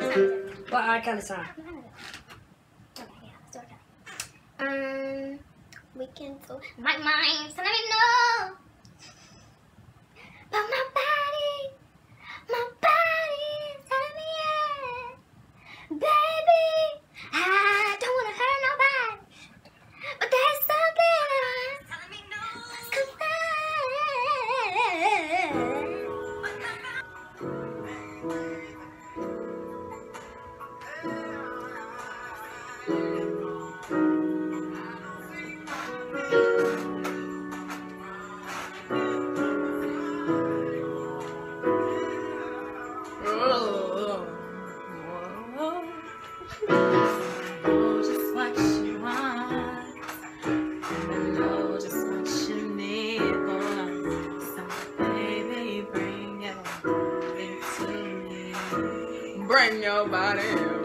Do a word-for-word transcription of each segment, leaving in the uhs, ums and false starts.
What R. Kelly song? Um, we can do my mind. So let me know. But my body, my body is telling me yeah. Baby, I don't wanna hurt nobody, but there's something telling me no. Bring your body.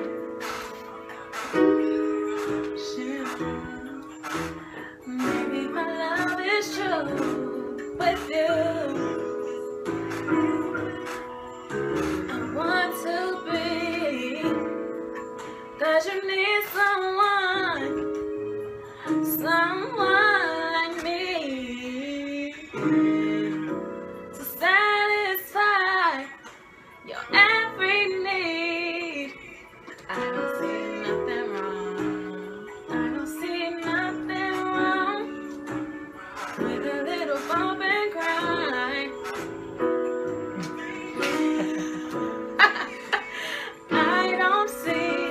Maybe my love is true with you. I want to be, cause you need someone, someone like me to satisfy your every need. I don't see nothing wrong. I don't see nothing wrong with a little bump and cry. I don't see,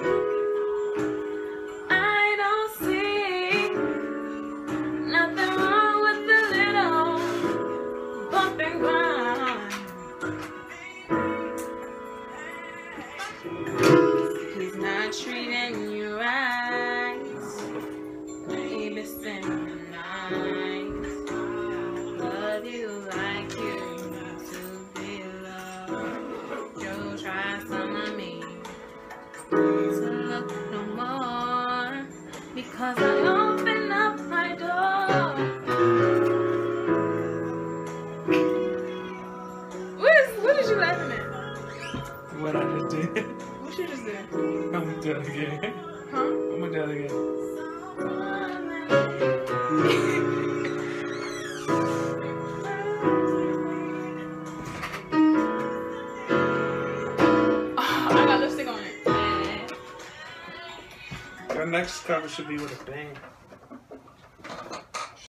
I don't see nothing wrong with a little bump and cry. He's not treating you right. Maybe spend the night. Love you like you used to be loved. You'll try some of me to look no more, because I open up my door. What is, what is you laughing at? What I just did. What you just did? I'm gonna do it again. Huh? I'm gonna do it again. Oh, I got lipstick on it. Your next cover should be with a bang.